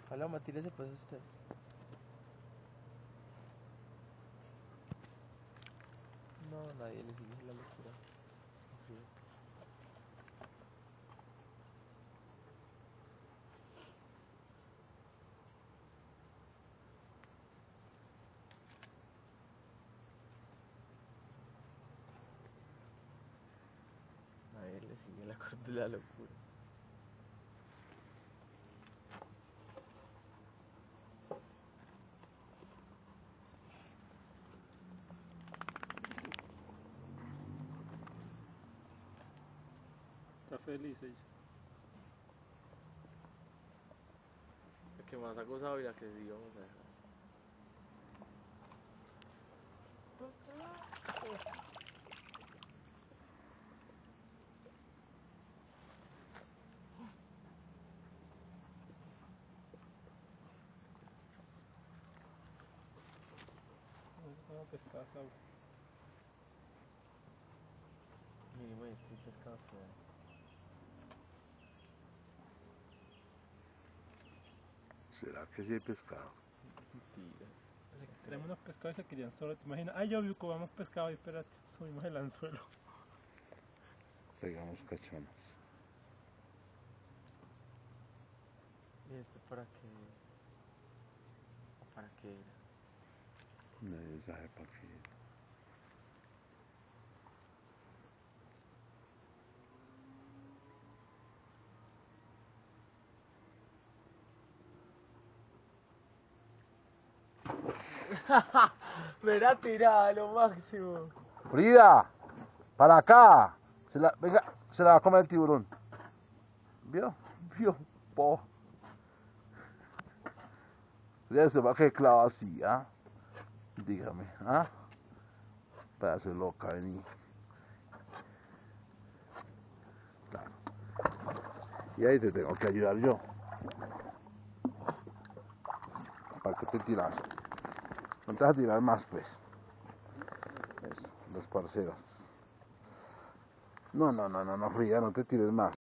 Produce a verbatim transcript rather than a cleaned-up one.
Paloma, tírese pues usted. No, nadie le sigue la locura. Sí. Nadie le sigue la corte de la locura. Está feliz ella. El que más ha gozado y la que sí vamos a dejar. No, pescado. Sí, güey, sí, pescado feo. ¿Será que sí hay pescado? Mentira. Tenemos unos pescados y se querían solo. ¿Te imaginas? Ay, yo vi que vamos pescado y espérate, subimos el anzuelo. Traigamos cachonas. ¿Y esto para qué? ¿O para qué era? Nadie sabe para qué. Verá tirada, lo máximo. Frida, para acá. Se la, venga, se la va a comer el tiburón. ¿Vio? ¿Vio? Po. Ya se va a quedar clavado así, ¿ah? Dígame, ¿ah? Pedazo de loca, vení. Claro. Y ahí te tengo que ayudar yo. ¿Para qué te tiras? No te vas a tirar más, pues. Eso, los parceros. No, no, no, no, no, Frida, no te tires más.